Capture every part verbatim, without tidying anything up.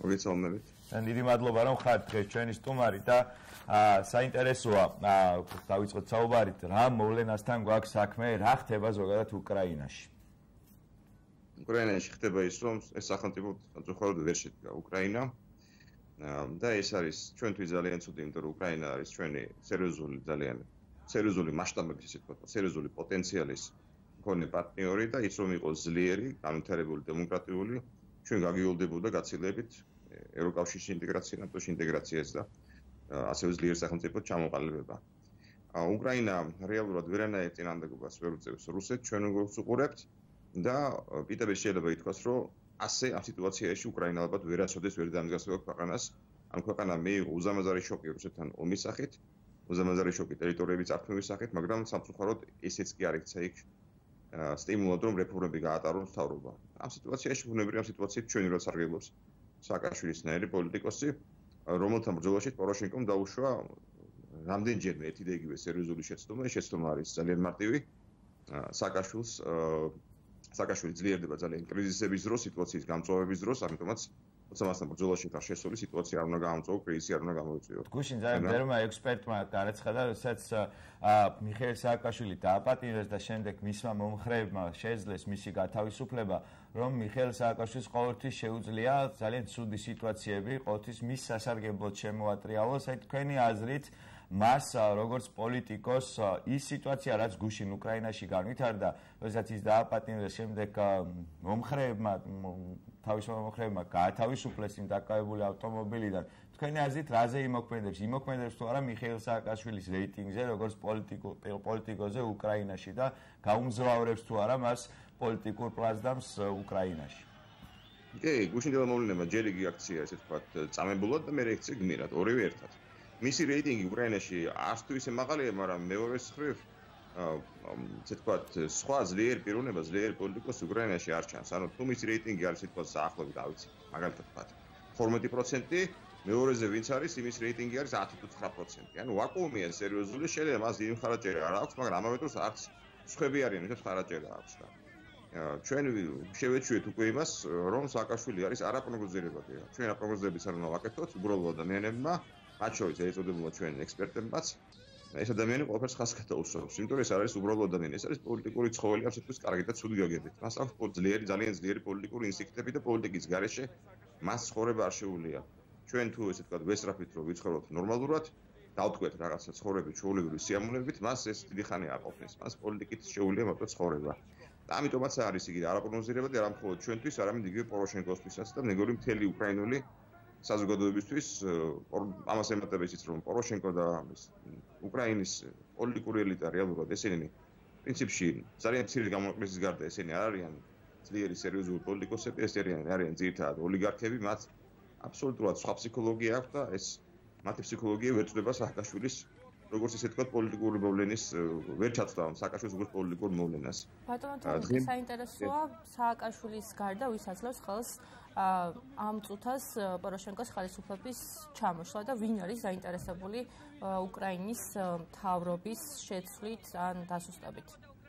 მოგესალმებით. დიდი მადლობა რომ ხართ დღეს ჩვენი სტუმარი და საინტერესოა დავიწყოთ საუბარით რა მოვლენასთან გვაქვს საქმე, რა ხდება ზოგადად უკრაინაში. უკრაინაში ხდება ის რომ ეს სახელმწიფო სამწუხაროდ ვერ შედგა უკრაინა და ეს არის ჩვენთვის ძალიან ცუდი, იმიტომ რომ უკრაინა არის ჩვენი სერიოზული ძალიან სერიოზული მასშტაბების ისე ვთქვათ, სერიოზული პოტენციალის მქონე პარტნიორი და ის რომ იყოს ძლიერი, განვითარებული, დემოკრატიული, ჩვენ გაგიოლდებოდა გაცილებით ევროკავშირში ინტეგრაცია, ნატოში ინტეგრაციას და ასევე ძლიერ სახელმწიფოდ ჩამოყალიბება. უკრაინა რეალურად ვერანაირ წინააღმდეგობას ვერ უწევს რუსეთს, ჩვენ როგორც უყურებთ და პიტერ შეიძლება ითქვას, რომ ასე ამ სიტუაციაში უკრაინა ალბათ ვერაცოდეს ვერ დამდგასება ქვეყანას. ამ ქვეყანამ მიიღო უზამაზარი შოკი რუსეთთან ომის სახით, უზამაზარი შოკი ტერიტორიების წართმევის სახით, მაგრამ სამწუხაროდ ესეც კი არ იქცა იქ სტიმულად რომ რეფორმები გაატაროს მთავრობა. ამ სიტუაციაში ბუნებრივია ამ სიტუაციით ჩვენი როლს სარგებლობს სააკაშვილისნაირი პოლიტიკოსი, რომელთა ბრძოლაში პოროშენკომ დაუშვა რამდენჯერმე ერთი და იგივე სერიოზული შეცდომა, ეს შეცდომა არის ძალიან მარტივი. სააკაშვილს სააკაშვილი ძლიერდება ძალიან კრიზისების დროს, სიტუაციის გამწვავების დროს, ამიტომაც როცა მასთან ბრძოლაში ხარ შესული, სიტუაცია არ უნდა გაამწვავო, კრიზისი არ უნდა გამოიწვიოს. გუშინ ძალიან ბევრმა ექსპერტმა განაცხადა, როდესაც მიხეილ სააკაშვილი დააპატიმრეს და შემდეგ მისმა მომხრეებმა შეძლეს მისი გათავისუფლება, რომ მიხეილ სააკაშვილს ყოველთვის შეუძლია ძალიან ცუდი სიტუაციები, ყოველთვის მის სასარგებლოდ შემოატრიალოს, აი თქვენი აზრით მას როგორც პოლიტიკოს ის სიტუაცია რაც გუშინ უკრაინაში განვითარდა, როდესაც ის დააპატიმრეს, შემდეგ მომხრეებმა თავისუფალ მომხრეებმა გაათავისუფლეს იმ დაკავებული ავტომობილიდან. თქვენი აზრით რაზე იმოქმედებს? იმოქმედებს თუ არა მიხეილ სააკაშვილის რეიტინგზე, როგორც პოლიტიკოზე უკრაინაში და გაუმძლავრებს თუ არა მას პოლიტიკურ პლაცდარმს უკრაინაში? კი, გუშინდელი მოვლენა ჯერ იგი აქცია, ესე ვთქვათ, წამებულად და მე რეაქცია გმირად, ორივე ერთად. მისი რეიტინგი უკრაინაში არც თუ ისე მაღალია, მაგრამ მეორეს მხრივ ესე ვთქვათ, სხვა ძლიერი პიროვნება, ძლიერი პოლიტიკოსი უკრაინაში არ ჩანს. ანუ თუ მისი რეიტინგი არის თქო საახლოვით, რა ვიცი, მაგალითად ვთქვათ, ორმოცი პროცენტი, მეორეზე ვინც არის, იმის რეიტინგი არის ათი თუ ცხრა პროცენტი. ანუ ვაკუუმია სერიოზული, შეიძლება მას დიდი მხარაჭერა არ აქვს, მაგრამ ამავე დროს არც სხვები არიან, ვინც მხარაჭერა აქვს და ჩვენ შევეჩვიეთ უკვე იმას, რომ სააკაშვილი არის არაპროგნოზირებადი. ჩვენ აპროგნოზირების არ უნდა ვაკეთოთ, უბრალოდ ადამიანებმა მათ შორის ეწოდებოდა ჩვენ ექსპერტებმაც ეს ადამიანი ყველაფერს ხას გადაუსვამს, იმიტომ რომ ეს არის უბრალოდ ადამიანი, ეს არის პოლიტიკური ცხოველი, ამ სიტყვის კარგი და ცუდი გაგებთ. მას აქვს ძლიერი, ძალიან ძლიერი პოლიტიკური ინსტინქტები და პოლიტიკის გარეშე მას ცხოვრება არ შეუძლია. ჩვენ თუ ესე ვთქვათ, ვესწრაფით რომ ვიცხოვროთ ნორმალურად, დავტყვეთ რაღაცა ცხოვრების ჩვეულებრივი სიამოვნებით, მას ეს დიდი ხანი არ ყოფნის. მას პოლიტიკით შეუძლია მარტო ცხოვრება. და ამიტომაც არის იგი არაპროგნოზირებადი არა მხოლოდ ჩვენთვის, არამედ იგივე პოროშენკოსთვისაც და მეგონი მთელი უკრაინული საზოგადოებისთვის ამას ემატება ისიც რომ პოროშენკო და უკრაინის პოლიტიკური ელიტა რეალურად ესენი პრინციპში ძალიან მცირე გამოკლისის გარდა ესენი არ არიან ძლიერი სერიოზული პოლიტიკოსები, ესენი არიან ძირითადად ოლიგარქები, მათ აბსოლუტურად სხვა ფსიქოლოგია აქვს და ეს მათი ფსიქოლოგია ვერ წდება სააკაშვილის როგორც ისე თქვა პოლიტიკური მოვლენის ვერ ჩაცდა სააკაშვილის როგორც პოლიტიკურ მოვლენას. ბატონო, თვითონ საინტერესოა სააკაშვილის გარდა ვის აძლევს ხელს ამ წუთას პოროშენკოს ხელისუფლების ჩამოშლა და ვინ არის დაინტერესებული უკრაინის მთავრობის შეცვლით ან დასუსტებით?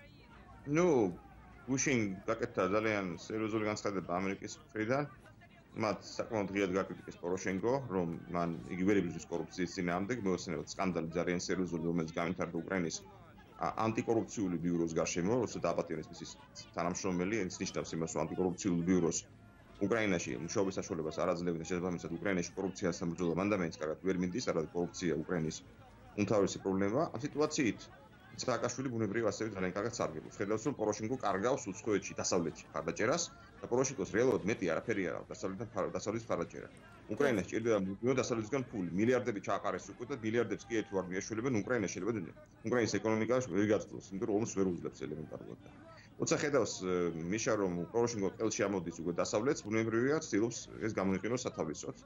ნუ, გუშინ გაკეთდა ძალიან სერიოზული განცხადება ამერიკის მხრიდან. მათ საკმაოდ ღიად გაკრიტიკეს პოროშენკო, რომ მან იგი ვერ იბრძვის კორუფციის წინააღმდეგ, მეოცნებად სკანდალი ძალიან სერიოზული, რომელიც განვითარდა უკრაინის ანტიკორუფციული ბიუროს გარშემო, როცა დააპატიმრეს მისი თანამშრომელი, ეს ნიშნავს იმას, რომ ანტიკორუფციული ბიუროს უკრაინაში მუშაობის საშუალებას არ აძლევენ და შესაბამისად უკრაინაში კორუფციასთან ბრძოლა მანდამეც კარგად ვერ minდის, არადა კორუფცია უკრაინის უმთავრესი პრობლემაა. ამ სიტუაციით სააკაშვილი ბუნებრივ ასევე ძალიან კარგად სარგებლობს. ხედავს რომ პოროშენკო კარგავს უცხოეთში, დასავლეთში მხარდაჭერას და პოროშენკოს რეალურად მეტი არაფერი არ აქვს დასავლეთთან დასავლეთის მხარდაჭერა. უკრაინას ჭირდება მუდმივად დასავლეთისგან ფული, მილიარდები ჩააყარეს უკვე და მილიარდებს კი თუ არ მიაშველებენ უკრაინას შეიძლება უკრაინის ეკონომიკას ვერ გაწყვეტს, იმიტომ რომ ომს ვერ უძლებს ელემენტარულად. როცა ხედავს მიშა რომ პოროშენკო ყელში ამოდის უკვე დასავლეთს, ბუნებრივია ცდილობს ეს გამოიყენოს სათავისოდ.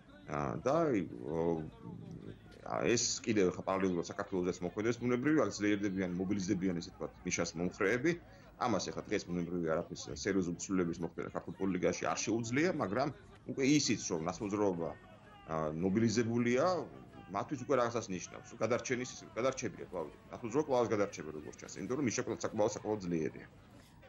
და ეს კიდევ პარალელურად საქართველოსაც მოქმედებს ბუნებრივი აქცელერდებიან, მობილიზდებიან ესე ვთქვათ, მიშას მომხრეები. ამას ახლა დღეს ბუნებრივი არაფრის სერიოზული ცვლილებების მოხდენა ქართულ პოლიტიკაში არ შეუძლია, მაგრამ უკვე ისიც რომ ნაცმოძრაობა მობილიზებულია, მათთვის უკვე რაღაცას ნიშნავს. გადარჩენის გადარჩებია კვლავ. ნაცმოძრაობა კვლავ გადარჩება როგორც ჩანს, იმიტომ რომ მიშა საკმაოდ საკმაოდ ძლიერია.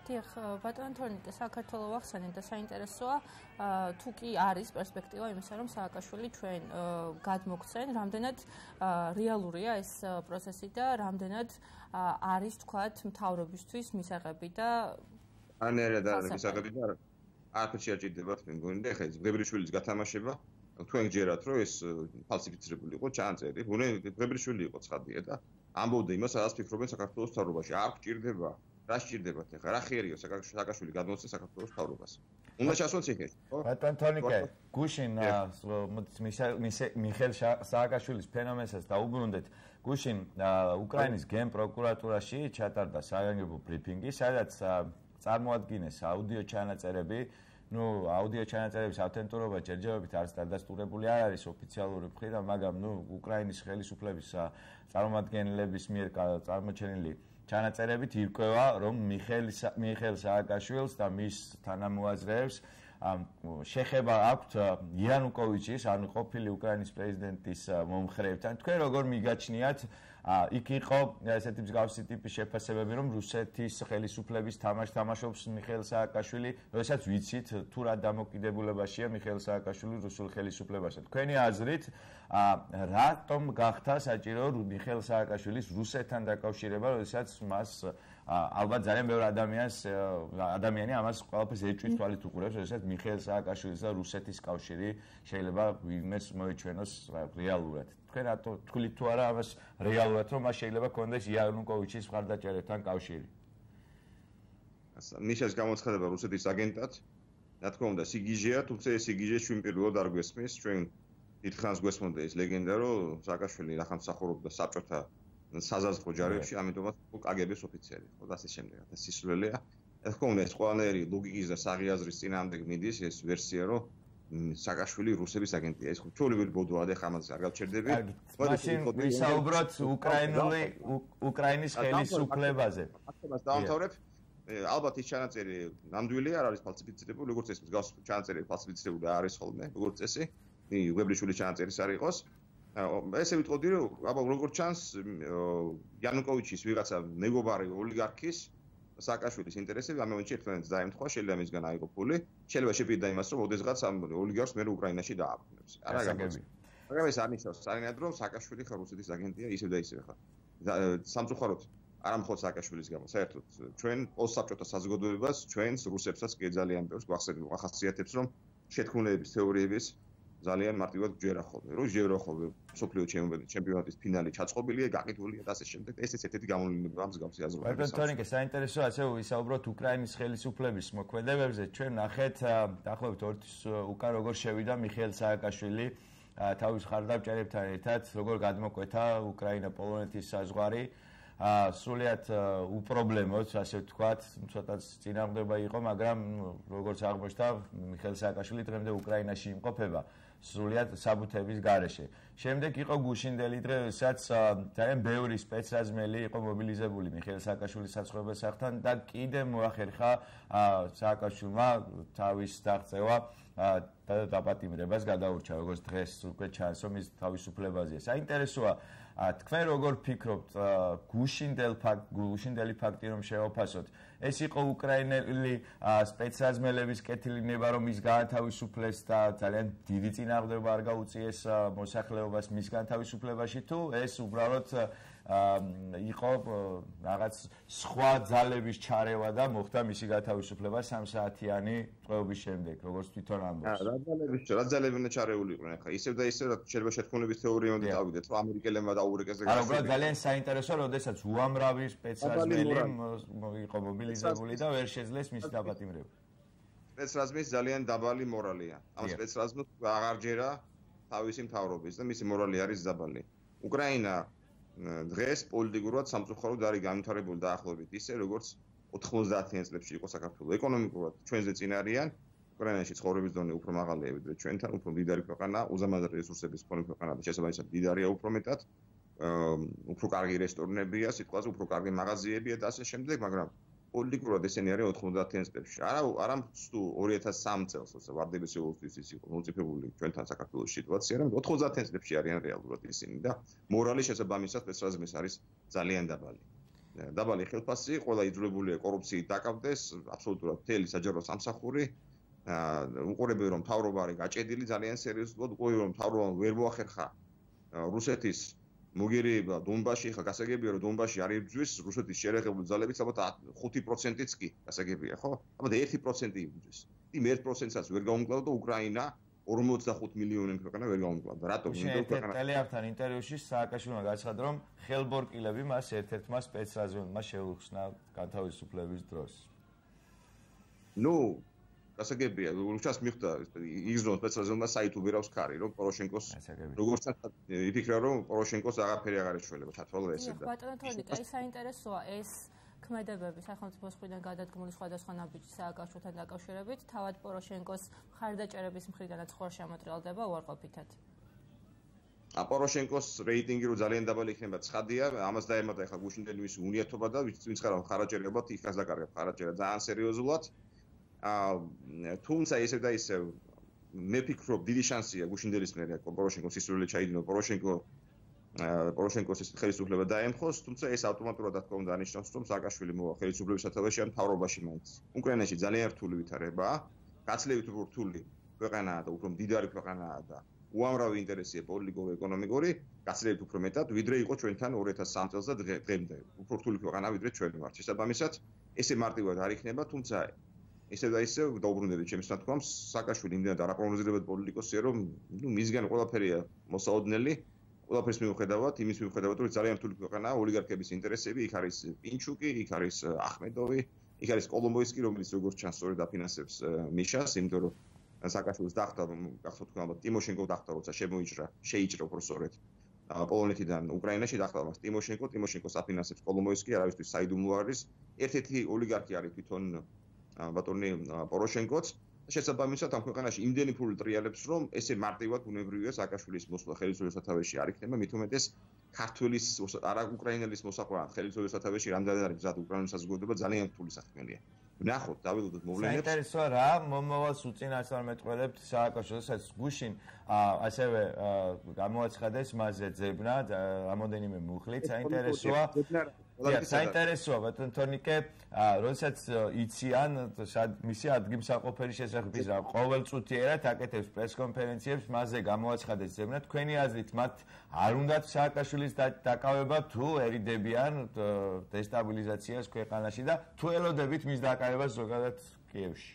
დიახ, ბატონო თორნიკე, საქართველოს ახსენეთ და საინტერესოა, თუ კი არის პერსპექტივა იმისა, რომ სააკაშვილი ჩვენ გადმოგცენ, რამდენად რეალურია ეს პროცესი და რამდენად არის თქვათ მთავრობისთვის მისაღები და ანერა და მისაღები და არაფერი შეაჭირდებათ მე მგონი და ეხლა ეს ღებრიშვილის გათამაშება თქვენ გჯერათ რომ ეს ფალსიფიცირებული იყო ჩანაწერი, ღებრიშვილი იყო ცხადია და ამბობდა იმას, რაც ფიქრობენ საქართველოს მთავრობაში. არ გჭირდება, რა სჭირდებათ ეხლა, რა ხერია სააკაშვილი გადმოსცეს საქართველოს მთავრობას. უნდა ჩასვან ციხეში, ხო? ბატონ თორნიკე, გუშინ მიხეილ სააკაშვილის ფენომენსაც დაუბრუნდეთ. გუშინ უკრაინის გენპროკურატურაში ჩატარდა საგანგებო ბრიფინგი, სადაც წარმოადგინეს აუდიო ჩანაწერები. ნუ აუდიო ჩანაწერების ავთენტურობა ჯერჯერობით არც დადასტურებული არ არის ოფიციალური მხრიდან, მაგრამ ნუ უკრაინის ხელისუფლების წარმომადგენლების მიერ წარმოჩენილი ჩანაწერებით ირკვევა, რომ მიხეილ სააკაშვილს და მის თანამოაზრეებს შეხება აქვთ იანუკოვიჩის, ანუ ყოფილი უკრაინის პრეზიდენტის მომხრეებთან. თქვენ როგორ მიგაჩნიათ, იქ იყო ესეთი მსგავსი ტიპის შეფასებები, რომ რუსეთის ხელისუფლების თამაშს თამაშობს მიხეილ სააკაშვილი, როდესაც ვიცით თუ რა დამოკიდებულებაშია მიხეილ სააკაშვილი რუსულ ხელისუფლებასთან. თქვენი აზრით, რატომ გახდა საჭირო მიხეილ სააკაშვილის რუსეთთან დაკავშირება, როდესაც მას ალბათ ძალიან ბევრი ადამიანს ადამიანი ამას ყველაფერს ეჭვის თვალით უყურებს, როდესაც მიხეილ სააკაშვილის და რუსეთის კავშირი შეიძლება ვინმეს მოეჩვენოს რეალურად. თქვენ რატო თქვით თუ არა ამას რეალურად, რომ მას შეიძლება კონდეს იანუკოვიჩის მხარდაჭერებთან კავშირი? ნიშას გამოცხადება რუსეთის აგენტად, რა თქმა უნდა, სიგიჟეა, თუმცა ეს სიგიჟე ჩვენპირველად არ გვესმის, ჩვენ დიდხანს გვესმოდა ეს ლეგენდა, რომ სააკაშვილი რახან მსახურობდა საბჭოთა საზაზღვრო ჯარებში, ამიტომაც კაგების ოფიცერი, ხო და ასე შემდეგ. და სისულელეა. რა თქმა უნდა, ეს ყველანაირი ლოგიკის და საღიაზრის წინააღმდეგ მიდის ეს ვერსია, რომ სააკაშვილი რუსების აგენტია. ეს ხო ჩვეულებრივი ბოდოა და ხამაც არ გავჩერდები. მაშინ ვისაუბროთ უკრაინული უკრაინის ხელისუფლებაზე. აქაც დავამთავრებ. ალბათ ის ჩანაწერი ნამდვილი არ არის ფალსიფიცირებული, როგორც ეს მსგავს ჩანაწერი ფალსიფიცირებული არ არის ხოლმე, როგორც წესი. ღებრიშვილის ჩანაწერის არ იყოს. ესე ვიტყოდი, რომ აბა როგორც ჩანს, იანუკოვიჩის ვიღაცა მეგობარი ოლიგარქის სააკაშვილის ინტერესები ამ მომენტში ერთმანეთს დაემთხვა, შეიძლება მისგან აიღო ფული, შეიძლება შეფიდდა იმას, რომ ოდესღაც ამ ოლიგარქს მე უკრაინაში დააბრუნებს. არა გამოგცემ. მაგრამ ეს არ ნიშნავს არანაირად, რომ სააკაშვილი ხა რუსეთის აგენტია, ისევ და ისევ ხა. სამწუხაროდ არა მხოლოდ სააკაშვილის გამო, საერთოდ ჩვენ პოსტსაბჭოთა საზოგადოებას, ჩვენს რუსებსაც კი ძალიან ბევრს გვახასიათებს, რომ შეთქმულების თეორიების ძალიან მარტივად გვჯერა ხოლმე, რომ ჯერა ხოლმე სოფლიო ჩემპიონატის ფინალი ჩაწყობილია, გაყიდულია და ასე შემდეგ. ეს ერთ-ერთი გამოვლენაა მსგავსი აზროვნების. ბატონ თორნიკე, საინტერესოა ასე ვისაუბროთ უკრაინის ხელისუფლების მოქმედებებზე. ჩვენ ნახეთ დაახლოებით ორი თვის უკან როგორ შევიდა მიხეილ სააკაშვილი თავის მხარდამჭერებთან ერთად, როგორ გადმოკვეთა უკრაინა პოლონეთის საზღვარი. სრულიად უპრობლემოდ, ასე ვთქვათ, ცოტაც წინააღმდება იყო, მაგრამ როგორც აღმოჩნდა, მიხეილ სააკაშვილი დღემდე უკრაინაში იმყოფება. სრულიად საბუთების გარეშე. შემდეგ იყო გუშინდელი დღე, როდესაც ძალიან ბევრი სპეცრაზმელი იყო მობილიზებული მიხეილ სააკაშვილის საცხოვრებელსახთან და კიდე მოახერხა სააკაშვილმა თავის დაღწევა და დაპატიმრებას გადაურჩა, როგორც დღეს უკვე ჩანს, რომ ის თავისუფლებაზეა. საინტერესოა, თქვენ როგორ ფიქრობთ, გუშინდელ გუშინდელი ფაქტი რომ შევაფასოთ, ეს იყო უკრაინელი სპეცრაზმელების კეთილინება, რომ ის გაათავისუფლეს და ძალიან დიდი წინააღმდება არ გაუწიეს მოსახლეობას მის განთავისუფლებაში, თუ ეს უბრალოდ იყო რაღაც სხვა ძალების ჩარევა და მოხდა მისი გათავისუფლება სამ საათიანი ტყვეობის შემდეგ, როგორც თვითონ ამბობს. რა ძალების რა ძალები უნდა ჩარეული იყვნენ ახლა, ისევ და ისევ შეიძლება შეთქმულების თეორია უნდა დავიდეთ, რომ ამერიკელებმა დაურეკეს და არა, უბრალოდ ძალიან საინტერესოა, როდესაც უამრავი სპეცრაზმელი იყო მობილიზებული და ვერ შეძლეს მისი დაპატიმრება. სპეცრაზმის ძალიან დაბალი მორალია. ამ სპეცრაზმს აღარ ჯერა თავისი მთავრობის და მისი მორალი არის დაბალი. უკრაინა დღეს პოლიტიკურად სამწუხაროდ არის განვითარებული დაახლოებით ისე, როგორც ოთხმოცდაათიან წლებში იყო საქართველოს. ეკონომიკურად ჩვენზე წინ არიან, უკრაინაში ცხოვრების დონე უფრო მაღალია ვიდრე ჩვენთან, უფრო მდიდარი ქვეყანა, უზარმაზარი რესურსების მქონე ქვეყანა და შესაბამისად მდიდარია უფრო მეტად, უფრო კარგი რესტორნებია, სიტყვაზე უფრო კარგი მაღაზიებია და ასე შემდეგ, მაგრამ პოლიტიკურად ესენი არიან ოთხმოცდაათიან წლებში. არა, არა თუ ორი ათას სამი წელს, როცა ვარდების რევოლუციის ის იყო მოწიფებული ჩვენთან საქართველოს სიტუაცია, მაგრამ ოთხმოცდაათიან წლებში არიან რეალურად ისინი და მორალი შესაბამისად სპეცრაზმის არის ძალიან დაბალი. დაბალი ხელფასი, ყველა იძულებულია კორუფციით დაკავდეს, აბსოლუტურად მთელი საჯარო სამსახური. უყურებენ რომ მთავრობა არის გაჭედილი ძალიან სერიოზულად, უყურებენ რომ მთავრობა ვერ მოახერხა რუსეთის მოგერიება დონბასში, ხა გასაგებია რომ დონბასში არ იბრძვის რუსეთის შერეხებული ძალებით, ალბათ ხუთი პროცენტიც კი გასაგებია, ხო? ალბათ ერთი პროცენტი იბრძვის. იმ ერთ პროცენტსაც ვერ გაუმკლავდა უკრაინა ორმოცდახუთ მილიონი ქვეყანა ვერ გაუმკლავდა. რატომ? იმიტომ ქვეყანა ტელეარხთან ინტერვიუში სააკაშვილმა გაცხადა რომ ხელბორკილები მას ერთ-ერთმა სპეცრაზონმა შეუხსნა განთავისუფლების დროს. ნუ გასაგებია, რუსეთს მიხვდა იგზნო სპეცრაზონმა საიტუბერავს ქარი, რომ პოროშენკოს როგორც იფიქრა რომ პოროშენკოს აღაფერი აღარ ეშველება, თათვალა ესე და. ბატონო თორნიკა, ის საინტერესოა ეს ქმედებები სახელმწიფოს მხრიდან გადადგმული სხვადასხვა ნაბიჯი სააკაშვილთან დაკავშირებით, თავად პოროშენკოს მხარდაჭერების მხრიდანაც ხوار შემოტრიალდება უარყოფითად. ა პოროშენკოს რეიტინგი რო ძალიან დაბალი იქნება, ცხადია, ამას დაემატა ახლა გუშინდელი მისი უნიათობა და ვინც ხარ მხარდაჭერებად იქაც დაკარგებ მხარდაჭერა ძალიან სერიოზულად. აა თუმცა ესე და ისე მე ფიქრობ დიდი შანსია გუშინდელის მერე პოროშენკოს ისრული ჩაიდინო პოროშენკო პოროშენკოს ეს ხელისუფლება დაემხოს, თუმცა ეს ავტომატურად რა თქმა უნდა ანიშნავს, რომ სააკაშვილი მოვა ხელისუფლების სათავეში ან მთავრობაში მაინც. უკრაინაში ძალიან რთული ვითარებაა, გაცილებით უფრო რთული ქვეყანაა და უფრო მდიდარი ქვეყანაა და უამრავი ინტერესია პოლიტიკურ-ეკონომიკური, გაცილებით უფრო მეტად, ვიდრე იყო ჩვენთან ორი ათას სამი წელს და დღემდე. უფრო რთული ქვეყანაა ვიდრე ჩვენ ვართ. შესაბამისად, ესე მარტივად არ იქნება, თუმცა ესე და ისე დაუბრუნდებით ჩემს ნათქვამს, სააკაშვილი იმდენად არაპროგნოზირებადი პოლიტიკოსია, რომ ნუ მისგან ყველაფერია მოსაოდნელი. ყველაფერს მიუხედავად, იმის მიუხედავად, რომ ძალიან რთული ქვეყანაა, ოლიგარქების ინტერესები, იქ არის პინჩუკი, იქ არის ახმედოვი, იქ არის კოლომბოისკი, რომელიც როგორც ჩანს სწორედ აფინანსებს მიშას, იმიტომ რომ სააკაშვილის დახვდა, გახსოვთ თქვენ ალბათ ტიმოშენკო დახვდა, როცა შემოიჭრა, შეიჭრა უფრო სწორედ პოლონეთიდან უკრაინაში დახვდა მას ტიმოშენკო, ტიმოშენკოს აფინანსებს კოლომბოისკი, არავისთვის საიდუმლო არის, ერთ-ერთი ოლიგარქი არის თვითონ ბატონი პოროშენკოც. შესაბამისად ამ ქვეყანაში იმდენი ფული ტრიალებს, რომ ესე მარტივად უნებრივია სააკაშვილის მოსვლა ხელისუფლების სათავეში არ იქნება, მით უმეტეს ქართველის არა უკრაინელის მოსახვა ხელისუფლების სათავეში რამდენი არის მზად უკრაინის საზოგადოება ძალიან რთული საქმეა. ვნახოთ, დავილოდოთ მოვლენებს. საინტერესოა რა, მომავალს უწინასწარმეტყველებთ სააკაშვილსაც გუშინ ასევე გამოაცხადეს მასზე ძებნა რამოდენიმე მუხლით, საინტერესოა საინტერესოა ბატონ თორნიკე, როდესაც იციან მისი ადგილსამყოფელი შესახების რა ყოველწუთიერად აკეთებს პრესკონფერენციებს, მასზე გამოაცხადეს ძებნა, თქვენი აზრით მათ არ უნდათ სააკაშვილის დაკავება თუ ერიდებიან დესტაბილიზაციას ქვეყანაში და თუ ელოდებით მის დაკავებას ზოგადად კიევში?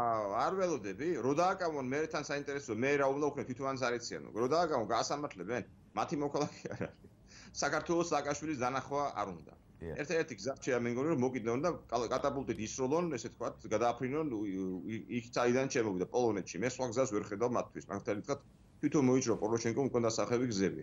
არ ველოდები, რო დააკავონ მე თან საინტერესოა, მე რა უნდა ვქნე თვითონაც არ იციან, რო დააკავონ გაასამართლებენ, მათი მოქალაქე არ არის. საქართველოს სააკაშვილის დანახვა არ უნდა. ერთ-ერთი გზა შეა მე მგონი რომ მოკიდნენ და კატაპულტით ისროლონ, ესე თქვა, გადააფრინონ იქ წაიდან შემოვიდა პოლონეთში. მე სხვა გზას ვერ ხედავ მათთვის. მაგალითად თქვა, თვითონ მოიჭრო პოროშენკომ უკვე დასახები გზები.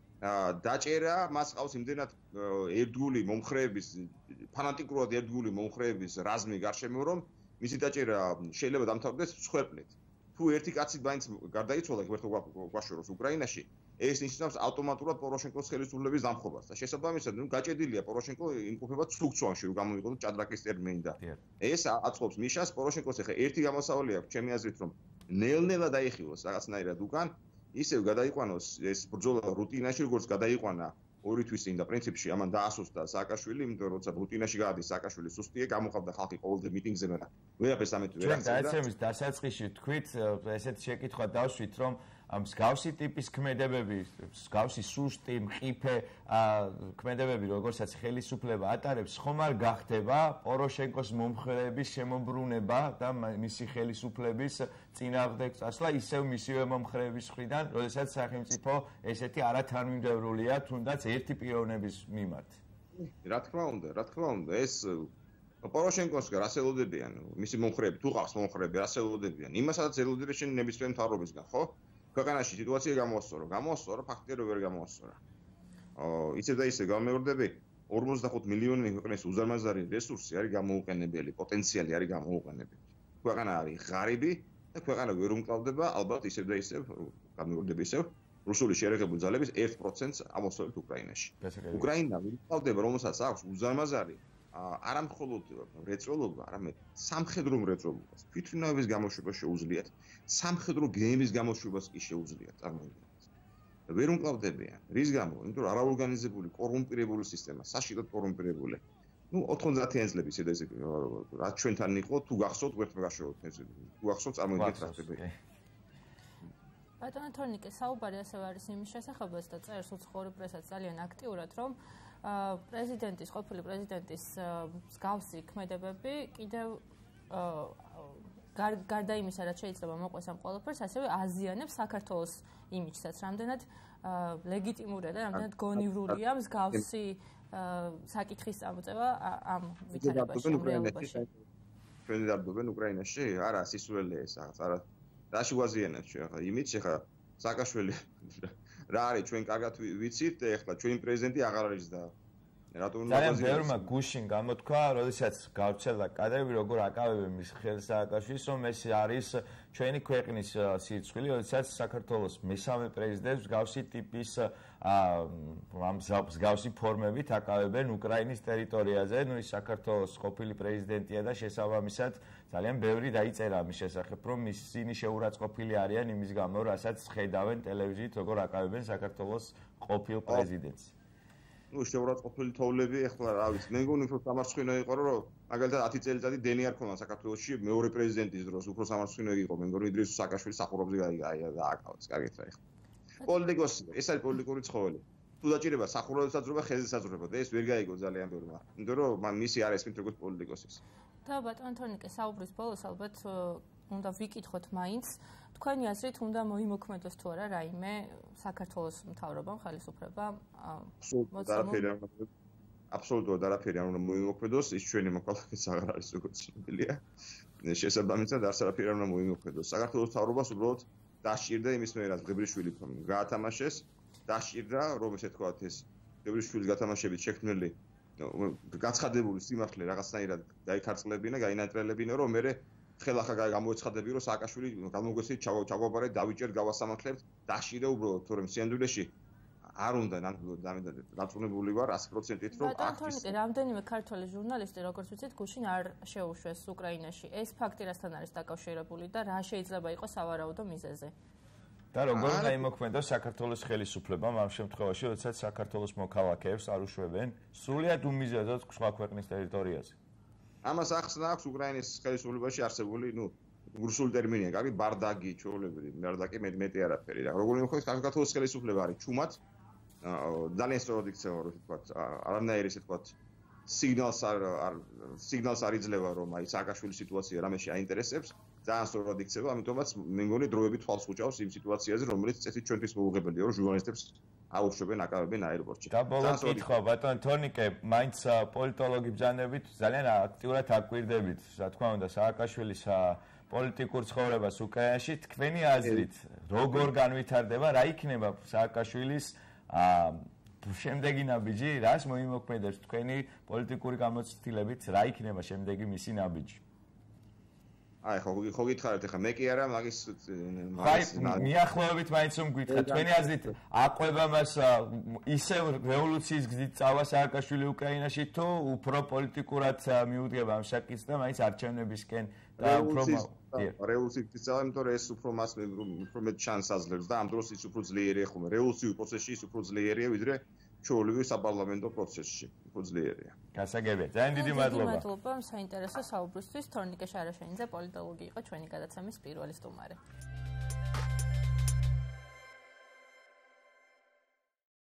დაჭერა მას ყავს იმდენად ერთგული მომხრეების, ფანატიკურად ერთგული მომხრეების რაზმი გარშემო, რომ მისი დაჭერა შეიძლება დამთავრდეს მსხვერპლით. თუ ერთი კაცი მაინც გარდაიცვალა ერთ გვაშოროს უკრაინაში, ეს ნიშნავს ავტომატურად პოროშენკოს ხელისუფლების დამხობას და შესაბამისად, ნუ გაჭედილია პოროშენკო იმყოფება ცუქცვანში, რომ გამოვიყენოთ ჭადრაკის ტერმინი და ეს აწყობს მიშას პოროშენკოს ახლა ერთი გამოსავალი აქვს ჩემი აზრით, რომ ნელ-ნელა დაიხილოს რაღაცნაირად უკან, ისევ გადაიყვანოს ეს ბრძოლა რუტინაში, როგორც გადაიყვანა ორი თვის წინ და პრინციპში ამან დაასუსტა სააკაშვილი, იმიტომ რომ როცა რუტინაში გაადის სააკაშვილი სუსტია, გამოხავდა ხალხი ყოველდღე მიტინგზე და ვერაფერს ამეთ ვერ აღწევდა. ჩვენ დაეცემის დასაწყისში თქვით, ესეთ შეკითხვა დავშვით, რომ მსგავსი ტიპის ქმედებები, მსგავსი სუსტი, მყიფე ქმედებები, როგორცაც ხელისუფლება ატარებს, ხომ არ გახდება პოროშენკოს მომხრეების შემოbrunება და მისი ხელისუფლების წინააღმდეგ წასვლა ისევ მისივე მომხრეების მხრიდან, როდესაც სახელმწიფო ესეთი არათანმიმდევრულია, თუნდაც ერთი პიროვნების მიმართ. რა თქმა უნდა, რა თქმა უნდა, ეს პოროშენკოს რას ელოდებიან, მისი მომხრეები, თუ ყავს მომხრეები, რას ელოდებიან? იმასაც ელოდებიან შენ ნებისმიერ მთავრობისგან, ხო? ქვეყანაში სიტუაცია გამოასწორო, გამოასწორო, ფაქტია რომ ვერ გამოასწორა. აა, ისე და ისე გამეორდები, ორმოცდახუთ მილიონი ქვეყნის უზარმაზარი რესურსი არის გამოუყენებელი, პოტენციალი არის გამოუყენებელი. ქვეყანა არის ღარიბი და ქვეყანა ვერ უმკლავდება, ალბათ ისე და ისე გამეორდები ისე რუსული შერეხებული ძალების ერთ პროცენტს ამოსვლით უკრაინაში. უკრაინა ვერ უმკლავდება, რომელსაც აქვს უზარმაზარი არა მხოლოდ რეწველობა, არამედ სამხედრო მრეწველობას, თვითმფრინავების გამოშვება შეუძლიათ, სამხედრო გემის გამოშვებას კი შეუძლიათ, წარმოიდგინეთ. ვერ უმკლავდებიან. რის გამო? იმიტომ რომ არაორგანიზებული, კორუმპირებული სისტემა, საშინლად კორუმპირებული. ну ოთხმოცდაათიან წლების ეს რაც ჩვენთან იყო თუ გახსოვთ გვერდმა გაშოვოთ ეს თუ გახსოვთ წარმოგიდგენთ რა ხდება ბატონო თორნიკე საუბარი ასევე არის იმის შესახებაც და წერს უცხოური პრესაც ძალიან აქტიურად რომ პრეზიდენტის ყოფილი პრეზიდენტის მსგავსი ქმედებები კიდევ გარდა იმისა რაც შეიძლება მოყვეს ამ ყველაფერს ასევე აზიანებს საქართველოს იმიჯსაც რამდენად ლეგიტიმურია და რამდენად გონივრულია მსგავსი საკითხის წამოწევა ამ ვითარებაში ამ რეალობაში ჩვენ დავდობენ უკრაინაში არა სისულელია ეს რაღაც არა რაში ვაზიანებთ ჩვენ ახლა იმით ახლა სააკაშვილი რა არის ჩვენ კარგად ვიცით და ახლა ჩვენი პრეზიდენტი აღარ არის და რატომ უნდა ვაზიანოთ ძალიან ბევრმა გუშინ გამოთქვა როდესაც გავრცელდა კადრები როგორ აკავებენ მის ხელს სააკაშვილს რომ ეს არის ჩვენი ქვეყნის სიძვილი როდესაც საქართველოს მესამე პრეზიდენტს მსგავსი ტიპის ამ მსგავსი ფორმებით აკავებენ უკრაინის ტერიტორიაზე ნუ ის საქართველოს ყოფილი პრეზიდენტია და შესაბამისად ძალიან ბევრი დაიწერა ამის შესახებ რომ ისინი შეურაცხყოფილი არიან იმის გამო რასაც ხედავენ ტელევიზიით როგორ აკავებენ საქართველოს ყოფილ პრეზიდენტს ну შეურაცხყოფილი თოვლები ახლა რა ვიცი მე მგონი უფრო სამარცხინო იყო რომ მაგალითად ათი წელიწადი დენი არ ქონდა საქართველოში მეორე პრეზიდენტის დროს უფრო სამარცხინო იყო მე მგონი ვიდრე სააკაშვილი სახურობზე გააკავეს კარგით რა ახლა პოლიტიკოსი ეს არის პოლიტიკური ცხოველი თუ დაჭირება სახურობაზე საძრობა ხელზე საძრობა და ეს ვერ გაიგო ძალიან ბევრმა იმიტომ რომ მან მისი არ ესმით როგორც პოლიტიკოსის და ბატონ თორნიკე საუბრის ბოლოს ალბათ უნდა ვიკითხოთ მაინც თქვენი აზრით უნდა მოიმოქმედოს თუ არა რაიმე საქართველოს მთავრობამ ხელისუფლებამ აბსოლუტურად არაფერი არ უნდა მოიმოქმედოს ის ჩვენი მოქალაქეც აღარ არის როგორც ცნობილია შესაბამისად არც არაფერი არ უნდა მოიმოქმედოს საქართველოს მთავრობას უბრალოდ დასჭირდა იმის მე რაც ღებრიშვილი გაათამაშეს დასჭირდა რომ ესე თქვა ეს ღებრიშვილის გათამაშებით შექმნილი გაცხადებული სიმართლე რაღაცნაირად გაიქარწყლებინა გაინატრელებინა რომ მე ხელახლა გამოეცხადებინა რომ სააკაშვილი გამოგვეცით ჩაგვაბარე დავიჭერ გავასამართლებთ დასჭირდა უბრალოდ თორემ სიანდვილეში არ უნდა დაწუნებული ვარ ათი პროცენტით რომ აქტის რამდენიმე ქართველი ჟურნალისტი როგორც ვიცით გუშინ არ შეუშვეს უკრაინაში ეს ფაქტი რასთან არის დაკავშირებული და რა შეიძლება იყოს სავარაუდო მიზეზი და როგორ უნდა იმოქმედოს საქართველოს ხელისუფლებამ ამ შემთხვევაში როდესაც საქართველოს მოქალაქეებს არ უშვებენ სრულად უმიზეზოდ სხვა ქვეყნის ტერიტორიაზე ამას ახსნა აქვს უკრაინის ხელისუფლებაში არსებული ნუ რუსული ტერმინია კარგი ბარდაგი ჩვეულებრივი ბარდაკი მეტი არაფერი რა როგორ იმოქმედოს საქართველოს ხელისუფლება არის ჩუმად ძალიან სწორად იქცევა რომ თქვა არანაირი ესე თქვა სიგნალს არ სიგნალს არ იძლევა რომ აი სააკაშვილის სიტუაცია რამეში აინტერესებს ძალიან სწორად იქცევა ამიტომაც მე მგონი დროები თვალს ხუჭავს იმ სიტუაციაზე რომელიც წესით ჩვენთვის მოუღებელია რომ ჟურნალისტებს აუშვებენ აკავებენ აეროპორტში და ბოლოს კითხვა ბატონ თორნიკე მაინც პოლიტოლოგი ბრძანებით ძალიან აქტიურად აკვირდებით რა თქმა უნდა სააკაშვილის პოლიტიკურ ცხოვრებას უკრაინაში თქვენი აზრით როგორ განვითარდება რა იქნება სააკაშვილის შემდეგი ნაბიჯი რას მოიმოქმედებს თქვენი პოლიტიკური გამოცდილებით რა იქნება შემდეგი მისი ნაბიჯი აი ხო ხო გითხარით ახლა მე კი არა მაგის მიახლოებით მაინც რომ გითხრათ თქვენი აზრით აყვება მას ისევ რევოლუციის გზით წავა სააკაშვილი უკრაინაში თუ უფრო პოლიტიკურად მიუდგება ამ საკითხს და მაინც არჩევნებისკენ და უფრო რევოლუციის გზით წავა იმიტომ რომ ეს უფრო მას უფრო მეტ შანსს აძლევს და ამ დროს ის უფრო ძლიერია ხომ რევოლუციურ პროცესში ის უფრო ძლიერია ვიდრე ჩვეულებრივ საპარლამენტო პროცესში უფრო ძლიერია. გასაგებია. ძალიან დიდი მადლობა. მადლობა საინტერესო საუბრისთვის. თორნიკე შარაშენიძე პოლიტოლოგი იყო ჩვენი გადაცემის პირველი სტუმარი.